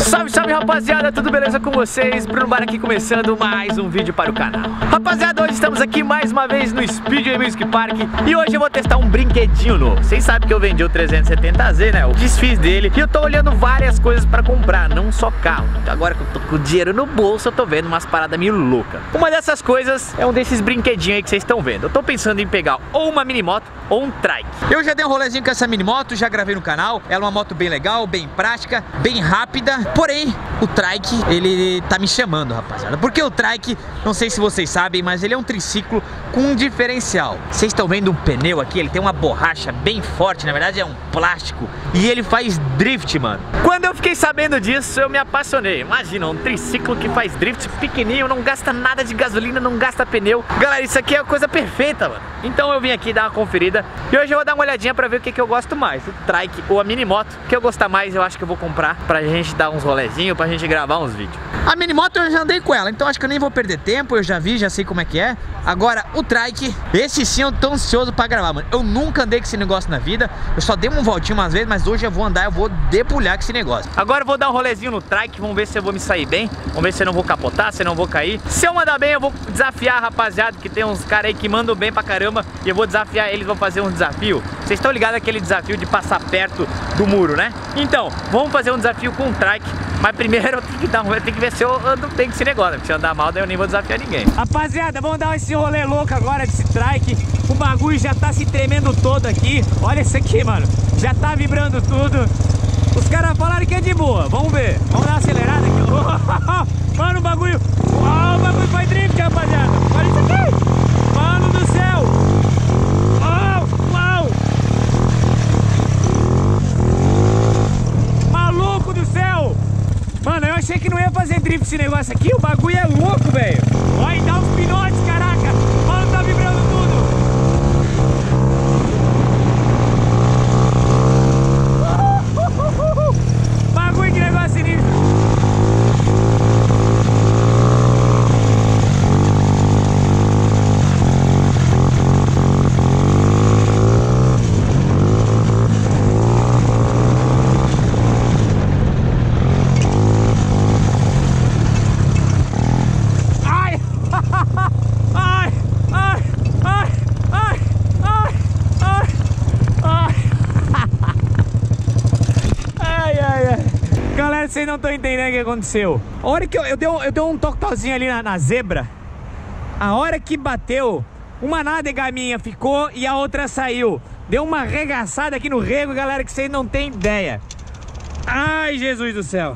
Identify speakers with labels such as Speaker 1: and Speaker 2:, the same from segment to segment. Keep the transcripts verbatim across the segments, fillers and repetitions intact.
Speaker 1: Salve, salve rapaziada, tudo beleza com vocês? Bruno Bar aqui começando mais um vídeo para o canal. Rapaziada, hoje estamos aqui mais uma vez no Speedway Music Park e hoje eu vou testar um brinquedinho novo. Vocês sabem que eu vendi o trezentos e setenta Z, né? Eu desfiz dele e eu tô olhando várias coisas para comprar, não só carro. Agora que eu tô com o dinheiro no bolso, eu tô vendo umas paradas meio loucas. Uma dessas coisas é um desses brinquedinhos aí que vocês estão vendo. Eu tô pensando em pegar ou uma mini moto ou um trike. Eu já dei um rolezinho com essa mini moto, já gravei no canal. Ela é uma moto bem legal, bem prática, bem rápida. Porém, o trike, ele tá me chamando, rapaziada. Porque o trike, não sei se vocês sabem, mas ele é um triciclo com um diferencial. Vocês estão vendo um pneu aqui? Ele tem uma borracha bem forte, na verdade é um plástico. E ele faz drift, mano. Quando eu fiquei sabendo disso, eu me apaixonei. Imagina, um triciclo que faz drift pequenininho, não gasta nada de gasolina, não gasta pneu. Galera, isso aqui é a coisa perfeita, mano. Então eu vim aqui dar uma conferida e hoje eu vou dar uma olhadinha pra ver o que, que eu gosto mais, o trike ou a mini moto. O que eu gostar mais, eu acho que eu vou comprar pra gente dar uns rolezinhos, pra gente gravar uns vídeos. A mini moto eu já andei com ela, então acho que eu nem vou perder tempo, eu já vi, já sei como é que é. Agora, o trike, esse sim eu tô ansioso pra gravar, mano. Eu nunca andei com esse negócio na vida, eu só dei um voltinho umas vezes, mas hoje eu vou andar, eu vou debulhar com esse negócio. Agora eu vou dar um rolezinho no trike, vamos ver se eu vou me sair bem, vamos ver se eu não vou capotar, se eu não vou cair. Se eu mandar bem, eu vou desafiar a rapaziada, que tem uns caras aí que mandam bem pra caramba, e eu vou desafiar eles, vão fazer um desafio. Vocês estão ligados aquele desafio de passar perto do muro, né? Então, vamos fazer um desafio com o trike. Mas primeiro eu tenho que dar um, eu tenho que ver se eu ando bem com esse negócio, porque se eu andar mal, daí eu nem vou desafiar ninguém. Rapaziada, vamos dar esse rolê louco agora desse trike. O bagulho já tá se tremendo todo aqui. Olha isso aqui, mano. Já tá vibrando tudo. Os caras falaram que é de boa. Vamos ver. Vamos dar uma acelerada aqui. Mano, o bagulho. Oh, o bagulho faz drift, rapaziada. Olha isso aqui. Mano do céu. Oh, uau. Maluco do céu. Mano, eu achei que não ia fazer drift esse negócio aqui, o bagulho é louco, velho. Olha, dá uns pinotes, caraca. Mano, tá vibrando tudo. Bagulho de negócio sinistro. Galera, vocês não estão entendendo o que aconteceu. A hora que eu, eu, dei, um, eu dei um toquezinho ali na, na zebra. A hora que bateu, uma nádega minha ficou e a outra saiu. Deu uma arregaçada aqui no rego, galera, que vocês não têm ideia. Ai, Jesus do céu.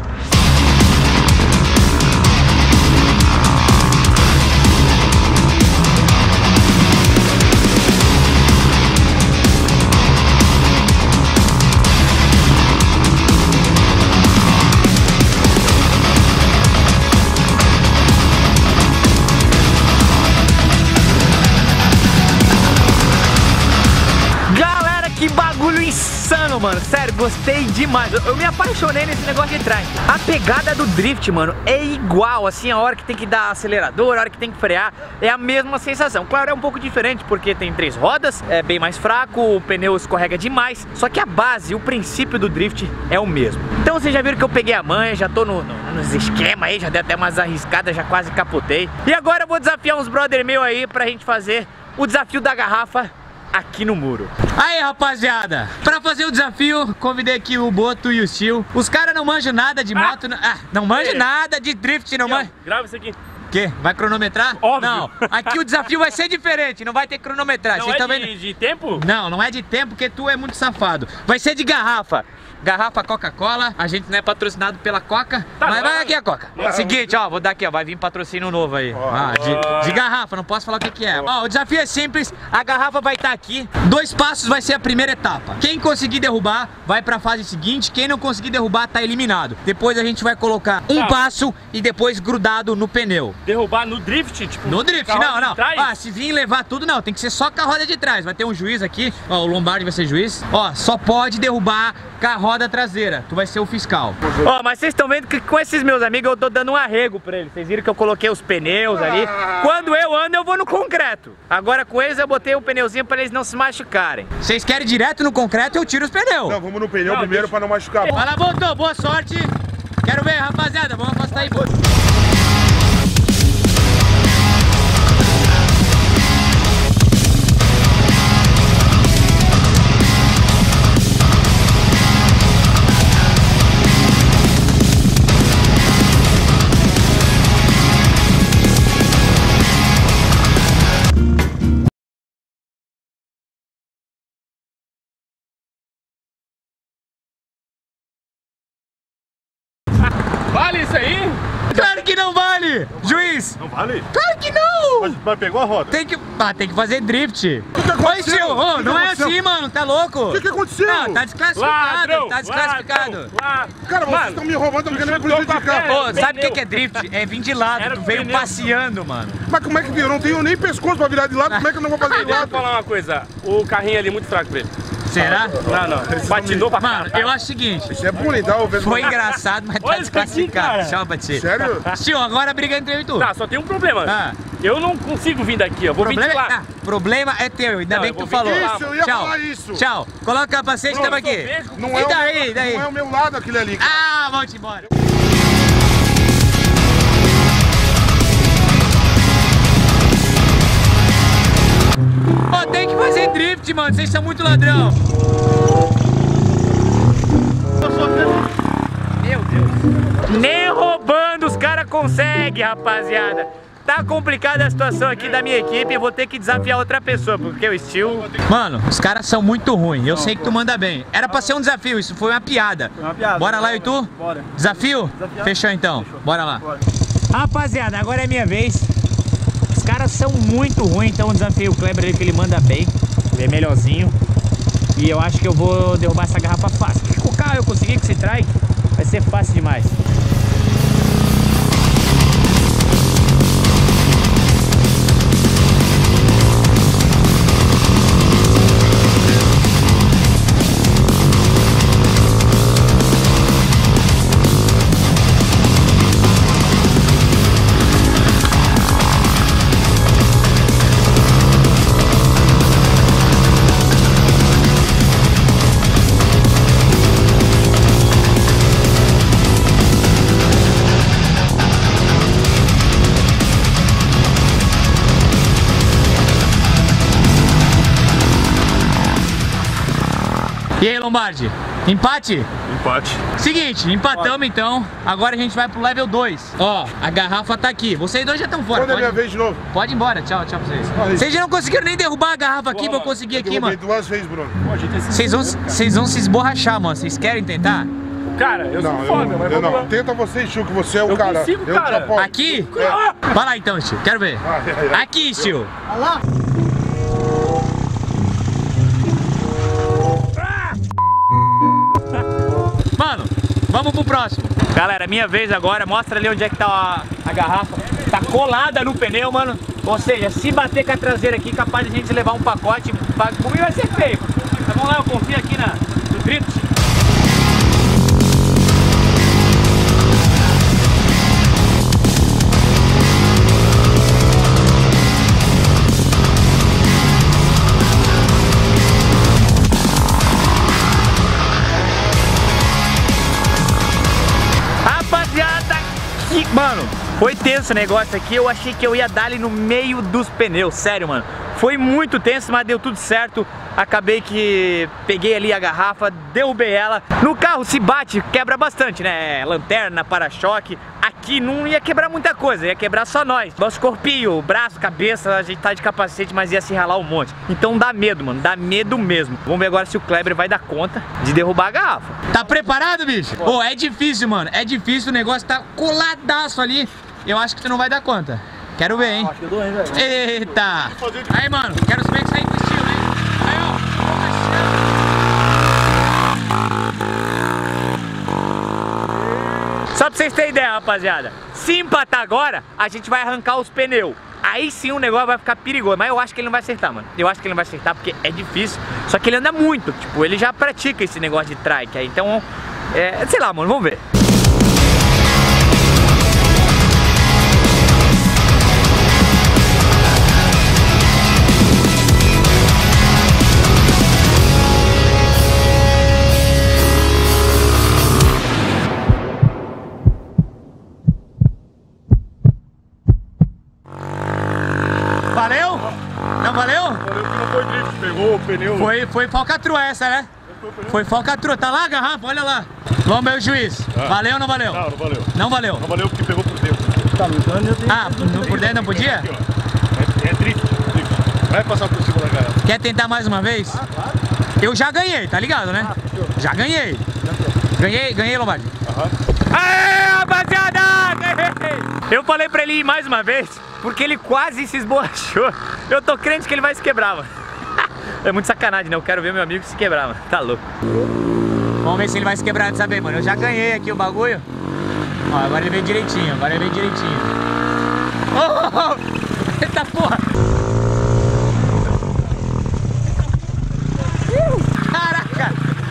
Speaker 1: Que bagulho insano, mano. Sério, gostei demais. Eu, eu me apaixonei nesse negócio de trike. A pegada do drift, mano, é igual. Assim, a hora que tem que dar acelerador, a hora que tem que frear, é a mesma sensação. Claro, é um pouco diferente porque tem três rodas, é bem mais fraco, o pneu escorrega demais. Só que a base, o princípio do drift é o mesmo. Então vocês já viram que eu peguei a manha, já tô no, no, nos esquemas aí, já dei até umas arriscadas, já quase capotei. E agora eu vou desafiar uns brother meu aí pra gente fazer o desafio da garrafa aqui no muro. Aí, rapaziada, pra fazer o desafio, convidei aqui o Boto e o Steel. Os caras não manjam nada de moto, ah, ah, não manjam é. nada de drift, não manjam.
Speaker 2: Grava isso aqui.
Speaker 1: O quê? Vai cronometrar?
Speaker 2: Óbvio.
Speaker 1: Não, aqui o desafio vai ser diferente, não vai ter cronometragem.
Speaker 2: Não
Speaker 1: Vocês
Speaker 2: é
Speaker 1: tão
Speaker 2: de,
Speaker 1: vendo?
Speaker 2: de tempo?
Speaker 1: Não, não é de tempo, porque tu é muito safado. Vai ser de garrafa. Garrafa Coca-Cola, a gente não é patrocinado pela Coca, tá, mas vai, vai aqui a Coca. Vai. Seguinte, ó, vou dar aqui, ó, vai vir patrocínio novo aí. Ó, ah, de, de garrafa, não posso falar o que que é. Ó, o desafio é simples, a garrafa vai estar aqui, dois passos vai ser a primeira etapa. Quem conseguir derrubar, vai pra fase seguinte, quem não conseguir derrubar, tá eliminado. Depois a gente vai colocar um tá. passo e depois grudado no pneu.
Speaker 2: Derrubar no drift, tipo?
Speaker 1: No drift, não, não. Ah, se vir levar tudo, não, tem que ser só com a roda de trás. Vai ter um juiz aqui, ó, o Lombardi vai ser juiz. Ó, só pode derrubar com a roda traseira, tu vai ser o fiscal. Ó, mas vocês estão vendo que com esses meus amigos eu tô dando um arrego pra eles. Vocês viram que eu coloquei os pneus ali. Quando eu ando, eu vou no concreto. Agora com eles eu botei um pneuzinho pra eles não se machucarem. Vocês querem direto no concreto, eu tiro os pneus.
Speaker 3: Não, vamos no pneu não, primeiro deixa... pra não machucar.
Speaker 1: Vai lá, Boto, boa sorte. Quero
Speaker 2: encosta aí, pô.
Speaker 3: Vale isso aí?
Speaker 1: Claro que não vale! Juiz!
Speaker 4: Não vale?
Speaker 1: Claro que não!
Speaker 4: Mas, mas pegou a roda?
Speaker 1: Tem que, ah, tem que fazer drift.
Speaker 4: O que aconteceu?
Speaker 1: Oi, tio,
Speaker 4: O
Speaker 1: oh,
Speaker 4: que
Speaker 1: não é
Speaker 4: aconteceu?
Speaker 1: assim, mano, tá louco?
Speaker 4: O que, que aconteceu?
Speaker 1: Não, tá desclassificado,
Speaker 3: Ladrão,
Speaker 1: tá desclassificado.
Speaker 3: ladrão, ladrão.
Speaker 4: Cara, vocês
Speaker 3: Mano,
Speaker 4: estão me roubando, estão querendo me prejudicar.
Speaker 3: papel.
Speaker 1: Ô, sabe o que,
Speaker 3: Pneu.
Speaker 1: que é drift? É vir de lado,
Speaker 3: Era
Speaker 1: tu veio
Speaker 3: pneu.
Speaker 1: passeando, mano.
Speaker 4: Mas como é que eu não tenho nem pescoço pra virar de lado? Como é que eu não vou fazer de
Speaker 3: Deixa eu
Speaker 4: lado?
Speaker 3: falar uma coisa, o carrinho ali é muito fraco pra ele.
Speaker 1: Será?
Speaker 3: Não, não, batinou pra
Speaker 1: Mano,
Speaker 3: cá.
Speaker 1: eu acho o seguinte,
Speaker 4: Isso é bonito, dá o vendo.
Speaker 1: foi engraçado, mas tá
Speaker 3: Olha isso aqui,
Speaker 1: desclassificado.
Speaker 3: cara.
Speaker 1: Tchau, Bati.
Speaker 4: Sério?
Speaker 1: Tio, agora a briga entre eu e tu.
Speaker 3: Tá, só tem um problema.
Speaker 1: Ah.
Speaker 3: Eu não consigo vir daqui, eu vou vir de
Speaker 1: Problema,
Speaker 3: lá.
Speaker 1: ah, problema é teu, ainda
Speaker 3: Não,
Speaker 1: bem
Speaker 3: eu
Speaker 1: que tu
Speaker 3: vou vir
Speaker 1: falou.
Speaker 3: de lá.
Speaker 4: Isso, eu ia
Speaker 1: Tchau.
Speaker 4: falar isso.
Speaker 1: Tchau. Coloca o capacete, tamo aqui.
Speaker 3: vejo-
Speaker 4: Não
Speaker 1: E
Speaker 4: é, o
Speaker 1: daí,
Speaker 4: meu,
Speaker 1: daí?
Speaker 4: não é o meu lado aquele ali. cara.
Speaker 1: Ah, vamos embora. Ó, tem que fazer drift, mano. Vocês são muito ladrão. Meu Deus. Nem roubando os caras conseguem, rapaziada. Tá complicada a situação aqui da minha equipe. Eu vou ter que desafiar outra pessoa, porque o Steel... Mano, os caras são muito ruins. Eu sei que tu manda bem. Era pra ser um desafio, isso foi uma piada.
Speaker 5: Uma piada.
Speaker 1: Bora lá, e tu?
Speaker 5: Bora.
Speaker 1: Desafio?
Speaker 5: Desafiar.
Speaker 1: Fechou então.
Speaker 5: Fechou.
Speaker 1: Bora lá.
Speaker 5: Bora.
Speaker 1: Rapaziada, agora é minha vez. Os caras são muito ruins, então eu desafio o Kleber ali que ele manda bem. Ele é melhorzinho. E eu acho que eu vou derrubar essa garrafa fácil. Porque com o carro eu consegui que se trai, vai ser fácil demais. E aí, Lombardi? Empate?
Speaker 4: Empate.
Speaker 1: Seguinte, empatamos então. Agora a gente vai pro level dois. Ó, a garrafa tá aqui. Vocês dois já estão fora.
Speaker 4: Quando é minha
Speaker 1: Pode,
Speaker 4: vez de novo?
Speaker 1: pode ir embora. Tchau, tchau pra vocês.
Speaker 4: Ah, isso.
Speaker 1: Vocês já não conseguiram nem derrubar a garrafa aqui pra eu conseguir aqui,
Speaker 4: Derrubei
Speaker 1: mano.
Speaker 4: duas vezes, Bruno.
Speaker 1: Vocês vão, vocês vão se esborrachar, mano. Vocês querem tentar?
Speaker 3: Cara, eu
Speaker 4: Não,
Speaker 3: sou
Speaker 4: eu,
Speaker 3: foda, mas
Speaker 4: eu
Speaker 3: vamos lá.
Speaker 4: não. Tenta você, Chico, que você é o
Speaker 3: Eu
Speaker 4: cara.
Speaker 3: consigo,
Speaker 4: eu
Speaker 3: cara.
Speaker 4: te apoio.
Speaker 1: Aqui?
Speaker 4: É.
Speaker 1: Vai lá então, tio. Quero ver.
Speaker 4: Vai, vai, vai.
Speaker 1: Aqui, tio. Mano, vamos pro próximo. Galera, minha vez agora. Mostra ali onde é que tá a, a garrafa. Tá colada no pneu, mano. Ou seja, se bater com a traseira aqui, capaz de a gente levar um pacote. Comigo vai ser feio. Mas vamos lá, eu confio aqui na, no drift. Rapaziada, que... Mano, foi tenso o negócio aqui. Eu achei que eu ia dar ali no meio dos pneus. Sério, mano. Foi muito tenso, mas deu tudo certo. Acabei que peguei ali a garrafa, derrubei ela. No carro se bate, quebra bastante, né? Lanterna, para-choque. Aqui não ia quebrar muita coisa, ia quebrar só nós. Nosso corpinho, braço, cabeça, a gente tá de capacete, mas ia se ralar um monte. Então dá medo, mano, dá medo mesmo. Vamos ver agora se o Kleber vai dar conta de derrubar a garrafa. Tá preparado, bicho? Pô, é difícil, mano, é difícil, o negócio tá coladaço ali. Eu acho que tu não vai dar conta. Quero ver, hein?
Speaker 5: Acho que eu dou, hein, velho.
Speaker 1: Eita! Aí, mano, quero saber que sair com estilo, hein? Aí, ó. Só pra vocês terem ideia, rapaziada. Se empatar agora, a gente vai arrancar os pneus. Aí sim o negócio vai ficar perigoso. Mas eu acho que ele não vai acertar, mano. Eu acho que ele não vai acertar porque é difícil. Só que ele anda muito. Tipo, ele já pratica esse negócio de trike aí. Então, é, sei lá, mano, vamos ver. Valeu? Não valeu?
Speaker 4: Valeu que não foi drift, pegou o pneu.
Speaker 1: Foi, foi falcatrua essa, né? Foi falcatrua. Tá lá a garrafa, olha lá. Vamos ver o juiz.
Speaker 4: Ah.
Speaker 1: Valeu ou não valeu?
Speaker 4: Não, não valeu.
Speaker 1: Não valeu?
Speaker 4: Não valeu porque pegou por dentro.
Speaker 2: Tá lutando, eu tenho
Speaker 1: Ah, não, por dentro não podia?
Speaker 4: Aqui, ó. É, é drift, drift. Vai passar por cima da garrafa.
Speaker 1: Quer tentar mais uma vez?
Speaker 2: Ah, claro.
Speaker 1: Eu já ganhei, tá ligado, né?
Speaker 2: Ah, fechou.
Speaker 1: Já ganhei. Ganhei, ganhei, Lombardi.
Speaker 4: Aham.
Speaker 1: Aê, rapaziada! Ganhei! Eu falei pra ele ir mais uma vez, porque ele quase se esborrachou. Eu tô crente que ele vai se quebrar, mano. É muito sacanagem, né? Eu quero ver meu amigo se quebrar, mano. Tá louco. Vamos ver se ele vai se quebrar dessa vez, mano. Eu já ganhei aqui o bagulho. Ó, agora ele veio direitinho, agora ele veio direitinho. Oh, oh, oh. Eita porra! Caraca!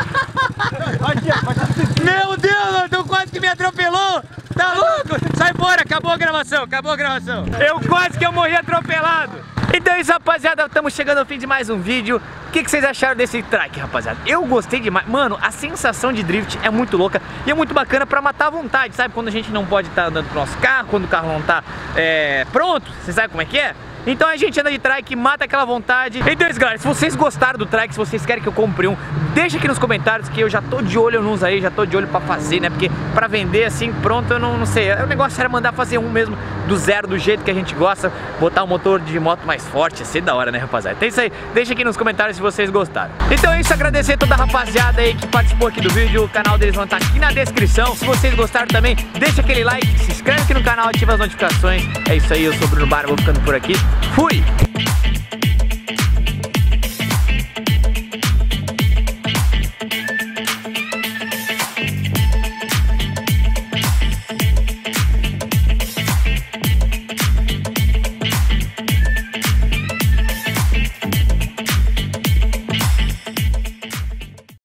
Speaker 1: Meu Deus, mano, tu quase que me atropelou! Tá louco? Sai fora, acabou a gravação, acabou a gravação. Eu quase que eu morri atropelado. Então é isso, rapaziada, estamos chegando ao fim de mais um vídeo. O que, que vocês acharam desse trike, rapaziada? Eu gostei demais. Mano, a sensação de drift é muito louca e é muito bacana pra matar a vontade, sabe? Quando a gente não pode estar andando pro nosso carro, quando o carro não tá é, pronto, você sabe como é que é? Então a gente anda de trike, mata aquela vontade. Então é isso, galera, se vocês gostaram do trike, se vocês querem que eu compre um, deixa aqui nos comentários que eu já tô de olho nos aí, já tô de olho pra fazer, né? Porque pra vender assim, pronto, eu não, não sei. O negócio era mandar fazer um mesmo, do zero, do jeito que a gente gosta. Botar um motor de moto mais forte, ia ser da hora, né, rapaziada? Então é isso aí, deixa aqui nos comentários se vocês gostaram. Então é isso, agradecer toda a rapaziada aí que participou aqui do vídeo. O canal deles vai estar aqui na descrição. Se vocês gostaram também, deixa aquele like, se inscreve aqui no canal, ativa as notificações. É isso aí, eu sou o Bruno Barra, vou ficando por aqui. Fui!